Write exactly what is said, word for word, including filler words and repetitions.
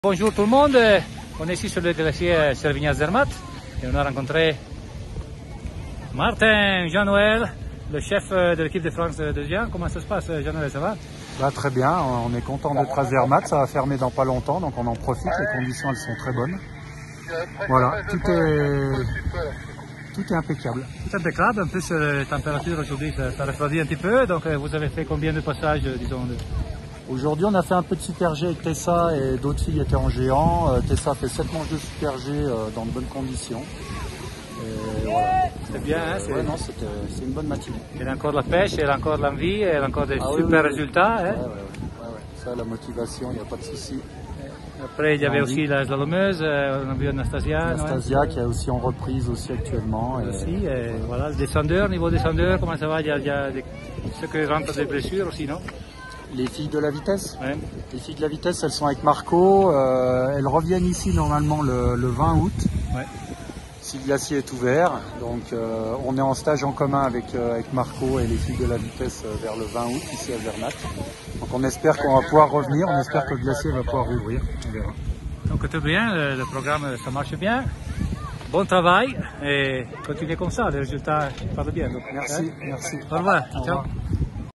Bonjour tout le monde, on est ici sur le glacier Servignac-Zermatt et on a rencontré Martin Jean-Noël, le chef de l'équipe de France de skiant. Comment ça se passe, Jean-Noël, ça va? Bah, très bien, on est content d'être à Zermatt, ça va fermer dans pas longtemps, donc on en profite, les conditions elles sont très bonnes. Voilà, tout est, tout est impeccable. Tout impeccable, en plus la température aujourd'hui ça, ça refroidit un petit peu, donc vous avez fait combien de passages, disons de... Aujourd'hui, on a fait un peu de super G avec Tessa et d'autres filles étaient en géant. Euh, Tessa fait sept manches de super G euh, dans de bonnes conditions. Voilà. C'est bien, hein, euh, ouais, non, c'est une bonne matinée. Elle a encore la pêche, elle a encore l'envie, elle a encore des ah, super oui, oui, résultats. oui. Hein. Ouais, ouais, ouais, ouais. Ça, la motivation, il n'y a pas de souci. Après, il y avait aussi la slalomeuse, on a vu Anastasia. Anastasia ouais. qui est aussi en reprise aussi actuellement. Et... Aussi, et voilà, le descendeur, niveau descendeur, comment ça va? Il y a, il y a des... ceux qui rentrent des blessures aussi, non? Les filles de la vitesse ouais. Les filles de la vitesse, elles sont avec Marco. Euh, elles reviennent ici normalement le, le vingt août. Ouais. Si le glacier est ouvert. Donc euh, on est en stage en commun avec, euh, avec Marco et les filles de la vitesse euh, vers le vingt août ici à Zermatt. Donc on espère qu'on va pouvoir revenir, on espère que le glacier va pouvoir rouvrir. On verra. Donc tout bien, le, le programme ça marche bien. Bon travail et continuez comme ça, les résultats parlent bien. Donc, merci, hein. merci. Au revoir. Au revoir. Ciao.